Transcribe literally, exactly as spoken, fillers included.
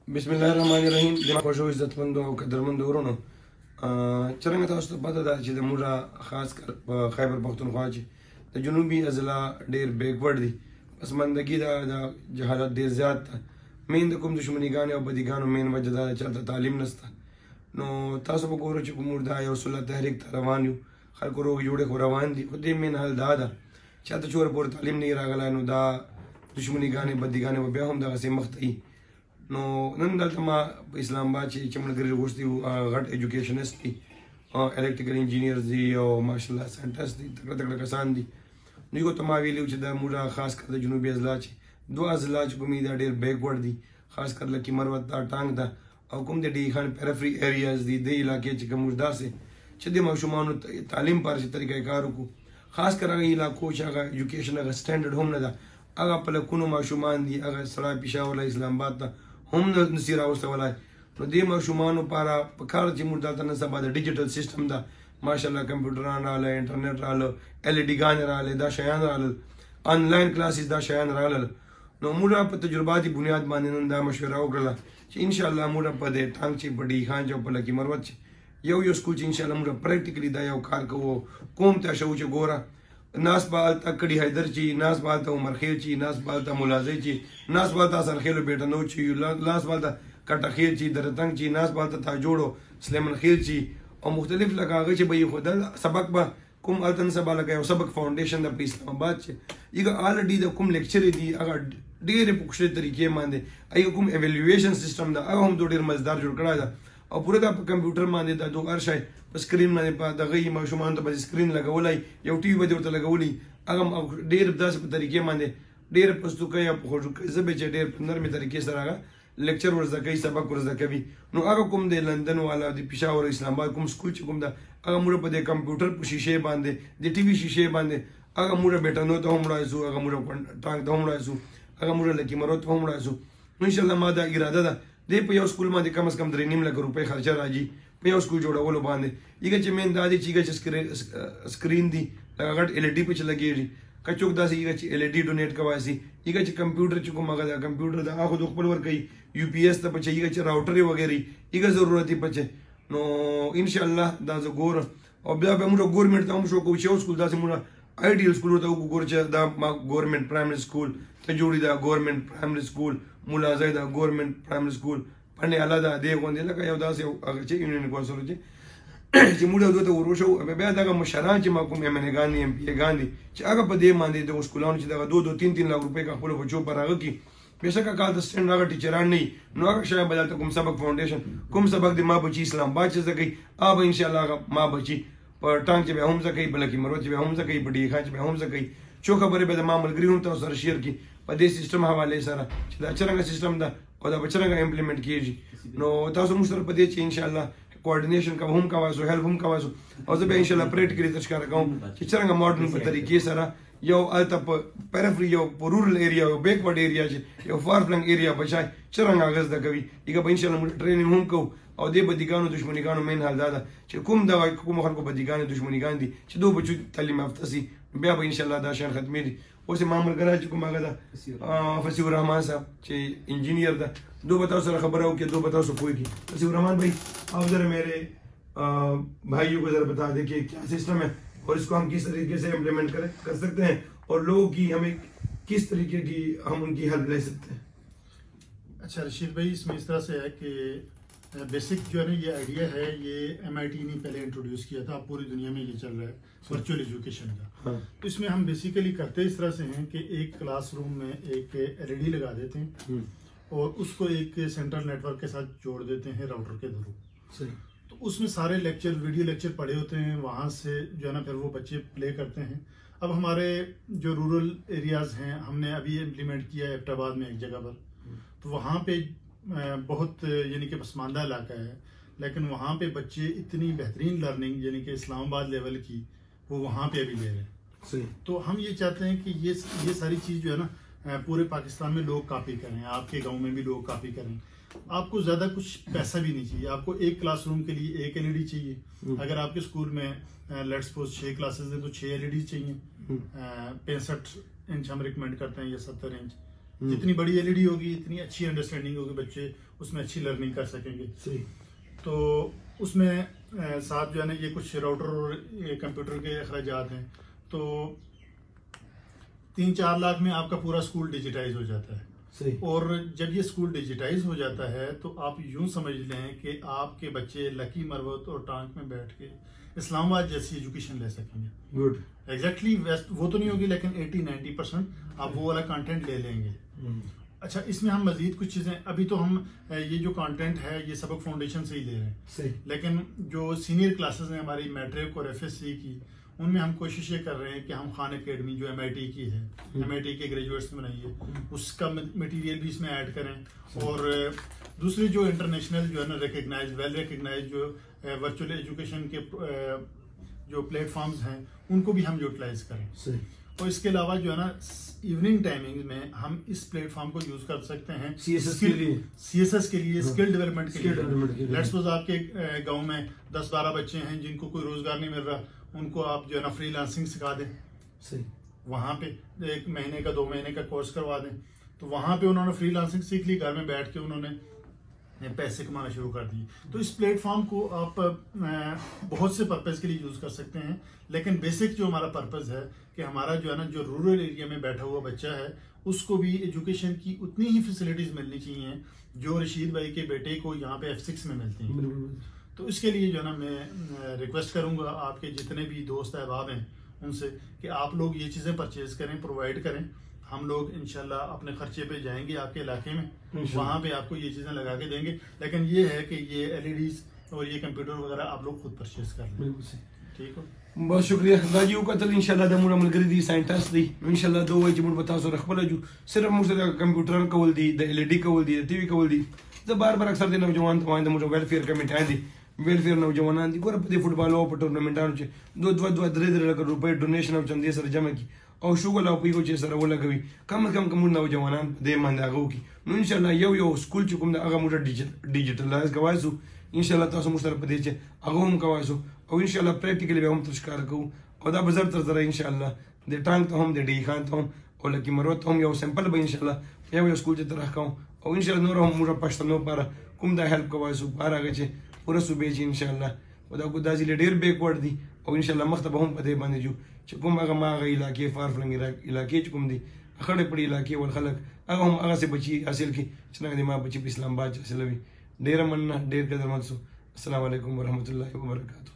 بسم الله الرحمن الرحیم. د خوشو عزتمندو او قدرمندو ورونو څرنګه تاسو ته پته ده چې د موږ خاص کر په خیبر پختونخوا چې د جنوبي اضلاع ډېر بیکورډ دي، پسماندګي ده، د جهالت ډېر زیات ده. مین د کوم دشمنیګانې او بدیګانو مین وجه دا ده چې هلته تعلیم نشته. نو تاسو به ګورو چې په موږ دا یو سله تحریک ته روان یو، خلکو روغ جوړې خو روان دي، خو دې مین حل دا ده چې هلته چې ورپورې تعلیم نه وي راغلی نو دا دشمنیګانې بدیګانې به بیا هم دغسې مخته وي. نو نن دلته ما په اسلام آباد چې ملګري غوښتي وو غټ ایجوکیشنسټ دي، الکټریکل انجینیرز دي او ماشاءالله ساینټسټ دي، تکړه تکړه کسان دي. نو یو ته ما ویلي وو چې دا موږ خاص کر د جنوبي اضلاع چې دوه اضلاع چې کومې دا ډېر بیکورډ دي، خاص کر لکي مروت دا ټانک ده او کوم د ډي خان پیرفري ایریاز دي، د علاقې چې کوم داسې چې د ماشومانو تعلیم په هرڅه طریقې کار وکړو. خاص کر هغه علاقو چې هغه ایجوکیشن هغه سټینډرډ هم نه ده، هغه په لکونو ماشومان دي، هغه سړی پېښور اسلام آباد ته هم نسی راوستولی. نو دې ماشومانو لپاره پکار چې موږ دلته نن سبا د ډیجیټل سیسټم ده، ماشاءالله کمپیوټران راغله، انټرنیټ راغله، ایل ای ډي ګانې راغلې، دا شیان راغلل، آنلاین کلاسز دا شیان راغلل. نو موږ په تجرباتي بنیاد باندې نن دا مشوره وکړله چې انشاءالله موږ په دې ټانک چې په ډي خان چې په لکي مروت چې یو یو سکول چې انشاءالله موږ پریکټیکلی دا یو کار کوو. کوم ته شو چې ګوره ناس به هلته کړي حیدر چې ناس به هلته عمرخیل چې ناس به هلته ملازی چې ناس به هلته اثرخیلو بیټنو چې ناس به هلته کټخیل چې درتنګ چې ناس به هلته تاجوړو سلیمان خیل چې او مختلف لکه هغه چې به یې خو سبق به کوم هلته نن سبا لکه یو سبق فاونډیشن د په اسلام آباد چې هغه الریډي د کوم لیکچر دي هغه ډېرې په کوښښ طریقې باندې هغه کوم ایویلویشن سیسټم ده هغه هم ډېر مزدار جوړ کړی ده او پوره دا په کمپیوټر باندې دا دو هر شی په سکرین باندې په دغه یې ماشومانو ته به سکرین لګولی، یو ټي وي به دې ورته لګولی، هغه ډېر داسې په طریقې باندې ډېر پستوکۍ او په خوږوکۍ زه به چې ډېر په نرمې طریقې سره هغه لیکچر ورزده کوي، سبق ورزده کوي. نو هغه کوم د لندن والا د پېښور اسلام آباد کوم سکول چې کوم ده هغه موږ په دې کمپیوټر په شیشې باندې د ټي وي شیشې باندې هغه موږ بیټنو ته هم وړای سو، هغه موږ ټانک ته هم وړای سو، هغه موږ لکي مروت ته هم وړای سو. نو انشاءالله ما دا اراده ده دې په یو سکول باندې کم از کم درې نیم لکه روپۍ خرچه راځي په یو سکول جوړولو باندې. هغه چې مین دا دی چې هغه چې سکرین دي لکه غټ ایل ای ډي پکې لګېږي، که څوک داسې هغه چې ایل ای ډي ډونیټ کوای شي، هغه چې کمپیوټر چې کوم هغه د کمپیوټر د هغه خو خپل ورکوي یو پی ایس ته پچې هغه چې راوټر یې وغیرې هغه ضرورت یې پچې. نو انشاءالله دا زه ګورم او بیا به موږ ګورمنټ ته هم شو کوو چې یو سکول داسې موږ آیډیل سکول ورته وګورو چې دا ما ګورمنټ پرایمري سکول ته جوړي دا ګورمنټ پرایمري سکول ملازی دا ګورمنټ پرایمري سکول پنډې اعلی دا دې غوندې لکه یو داسې هغه چې یونین کوسر چې چې موږ دوی ته وروشو بیا دغه مشران چې ما کوم ایم ان ګان دي ایم پی ګان دي چې هغه په دې باندې د سکولانو چې دغه دو دو تین تین لاک روپۍ کا خپلو بچو پر هغه کي بېشکه کال د سټینډ هغه ټیچران نه وي نو هغه شاید به دلته کوم سبق فاونډیشن کوم سبق د ما بچي اسلام آباد چې زده کوي هغه به انشاءالله هغه ما بچي په ټانک چې بیا هم زده کوي، په لکي مروت چې بیا هم زده کوي، په ډي خان چې بیا هم زده کوي. څو خبرې به د ما ملګري هم تاسو سره شیر کړي په دې سیسټم حوالې سره چې دا څرنګه سیسټم ده او دا به څرنګه امپلیمنټ کېږي. نو تاسو موږ سره په دې چې انشاءالله کوارډینیشن کوم هم کوای سو، هیلپ هم کوای سو او زه به انشاءالله پریکټیکلی درته ښکاره کوم چې څرنګه ماډرن په طریقې سره یو هلته په پیرفري یو په رورل ایریا یو بیکورډ ایریا چې یو فار فلنګ ایریا بچای څرنګه هغه زده کوي هغه به انشاءالله موږ ټریننګ هم کوو. او دې بدیګانو دشمنیګانو مین حال دا ده چې کوم دغه کومو خلکو بدیګانې دشمنیګان دي چې دو بچو تعلیم یافته سي بیا به انشاءالله دا شیان ختمېږي. اوس یې ما ملګری چې کوم هغه ده فصیح الرحمن صاحب چې انجینئر ده دو به تاسو سره خبره وکړي، دو به تاسو پوهېږي. فصیح الرحمن بھائی آپ ذرا میرے بھائیوں کو ذرا بتا دیں کہ کیا سسٹم ہے اور اس کو ہم کس طریقے سے امپلیمنٹ کر کر سکتے ہیں اور لوگوں کی ہمیں کس طریقے کی ہم ان کی ہیلپ لے سکتے ہیں. اچھا رشید بھائی اس میں اس طرح سے ہے کہ بیسک جو ہے نا یہ آئیڈیا ہے یہ ایم آئی ٹی نے پہلے انٹروڈیوس کیا تھا، پوری دنیا میں یہ چل رہا ہے ورچوئل ایجوکیشن کا. تو اس میں ہم بیسیکلی کرتے اس طرح سے ہیں کہ ایک کلاس روم میں ایک ایل ای ڈی لگا دیتے ہیں اور اس کو ایک سینٹرل نیٹ ورک کے ساتھ جوڑ دیتے ہیں راؤٹر کے تھرو. تو اس میں سارے لیکچر ویڈیو لیکچر پڑے ہوتے ہیں، وہاں سے جو ہے نا پھر وہ بچے پلے کرتے ہیں. اب ہمارے جو رورل ایریاز ہیں ہم نے ابھی امپلیمنٹ کیا ہے ایبٹ آباد میں ایک جگہ پر، تو وہاں پہ بہت یعنی کہ پسماندہ علاقہ ہے لیکن وہاں پہ بچے اتنی بہترین لرننگ یعنی کہ اسلام آباد لیول کی وہ وہاں پہ ابھی لے رہے ہیں. تو ہم یہ چاہتے ہیں کہ یہ یہ ساری چیز جو ہے نا پورے پاکستان میں لوگ کاپی کریں، آپ کے گاؤں میں بھی لوگ کاپی کریں. آپ کو زیادہ کچھ پیسہ بھی نہیں چاہیے، آپ کو ایک کلاس روم کے لیے ایک ایل ای ڈی چاہیے. اگر آپ کے اسکول میں لیٹس سپوز چھ کلاسز ہیں تو چھ ایل ای ڈی چاہیے. پینسٹھ انچ ہم ریکمینڈ کرتے ہیں یا ستر انچ جتنی بڑی ایل ای ڈی ہوگی اتنی اچھی انڈرسٹینڈنگ ہوگی, بچے اس میں اچھی لرننگ کر سکیں گے. تو اس میں ساتھ جو ہے نا یہ کچھ راؤٹر اور کمپیوٹر کے اخراجات ہیں, تو تین چار لاکھ میں آپ کا پورا اسکول ڈیجیٹائز ہو جاتا ہے. اور جب یہ اسکول ڈیجیٹائز ہو جاتا ہے تو آپ یوں سمجھ لیں کہ آپ کے بچے لکی, مروت اور ٹانک میں بیٹھ کے اسلام آباد جیسی ایجوکیشن لے سکیں گے. گڈ. ایگزیکٹلی وہ تو نہیں ہوگی لیکن ایٹی نائنٹی پرسینٹ آپ وہ والا کانٹینٹ لے لیں گے. اچھا, اس میں ہم مزید کچھ چیزیں, ابھی تو ہم یہ جو کانٹینٹ ہے یہ سبق فاؤنڈیشن سے ہی لے رہے ہیں, لیکن جو سینئر کلاسز ہیں ہماری میٹرک اور ایف ایس سی کی, ان میں ہم کوشش یہ کر رہے ہیں کہ ہم خان اکیڈمی جو ایم آئی ٹی کی ہے, ایم آئی ٹی کے گریجویٹس نے بنائی ہے, اس کا مٹیریل بھی اس میں ایڈ کریں. اور دوسری جو انٹرنیشنل جو ہے نا ریکگنائز ویل ریکگنائز جو ورچوئل ایجوکیشن کے جو پلیٹ فارمز ہیں ان کو بھی ہم یوٹیلائز کریں. اور اس کے علاوہ جو ہے نا ایوننگ ٹائمنگ میں ہم اس پلیٹ فارم کو یوز کر سکتے ہیں سی ایس ایس کے لیے, سی ایس ایس کے لیے, اسکل ڈیولپمنٹ کے لیے. لیٹس سپوز آپ کے گاؤں میں دس بارہ بچے ہیں جن کو کوئی روزگار نہیں مل رہا, ان کو آپ جو ہے نا فری لانسنگ سکھا دیں, وہاں پہ ایک مہینے کا دو مہینے کا کورس کروا دیں, تو وہاں پہ انہوں نے فری لانسنگ سیکھ لی, گھر میں بیٹھ کے انہوں نے پیسے کمانا شروع کر دیے. تو اس پلیٹ فارم کو آپ بہت سے پرپز کے لیے یوز کر سکتے ہیں, لیکن بیسک جو ہمارا پرپز ہے کہ ہمارا جو ہے نا جو رورل ایریا میں بیٹھا ہوا بچہ ہے اس کو بھی ایجوکیشن کی اتنی ہی فیسلٹیز ملنی چاہیے جو رشید بھائی کے بیٹے کو یہاں پہ ایف سکس میں ملتی ہیں. تو اس کے لیے جو ہے نا میں ریکویسٹ کروں گا آپ کے جتنے بھی دوست احباب ہیں ان سے کہ آپ لوگ یہ چیزیں پرچیز کریں, پرووائڈ کریں. ہم لوگ انشاءاللہ اپنے خرچے پہ جائیں گے آپ کے علاقے میں, وہاں پہ آپ کو یہ چیزیں لگا کے دیں گے, لیکن یہ ہے کہ یہ ایل ای ڈیز اور یہ کمپیوٹر وغیرہ آپ لوگ خود پرچیز کر لیں. ٹھیک ہو, بہت شکریہ. داجی قتل انشاءاللہ د موږ ملګری دي ساينټست دي, انشاءالله دوه چې موږ بتا سره خپل جو صرف موږ د کمپیوټر کول دي, د ایل ای ډي کول دي, د ټي وي کول دي. زه بار بار اکثر د نوجوان ته وایم د موږ ویلفیر کمیټه دي, ویلفیر نوجوانان دي, ګوره په دې فوټبال او په ټورنمنټانو چې دوه دوه دوه درې درې لک روپۍ ډونیشن او چندې سره جمع کی او شغل او پیغو چې سره ولګوي, کم کم کوم نوجوانان دې باندې هغه وکړي. نو انشاءالله یو یو سکول چې کوم د هغه موږ ډیجیټلایز کوای سو, انشاءالله تاسو موږ سره په دې چې هغه هم کوای سو, او انشاءالله پریکټیکلی به هم تر ښکار کوو. او دا به زر تر زره انشاءالله د ټانک ته هم د ډی خان ته هم او لکي مروت ته هم یو سمپل به انشاءالله یو یو سکول چې طرح کوم, او انشاءالله نور هم موږ پښتنو لپاره کوم دا هیلپ کوای سو په هغه چې پوره صوبې چې انشاءالله او دا دا ځلې ډېر بیکورډ دي, او انشاءالله مخ ته به هم په دې باندې جو چې کوم هغه ما هغه علاقې فار فلنګ علاقې چې کوم دي خړې پړې علاقې ول خلک هغه هم هغه سه بچي حاصل کړي چې څنګه دې ما بچي په اسلام آباد حاصلوي. ډېره مننه, ډېر قدرمن سو. السلام علیکم ورحمۃ اللہ وبرکاتہ.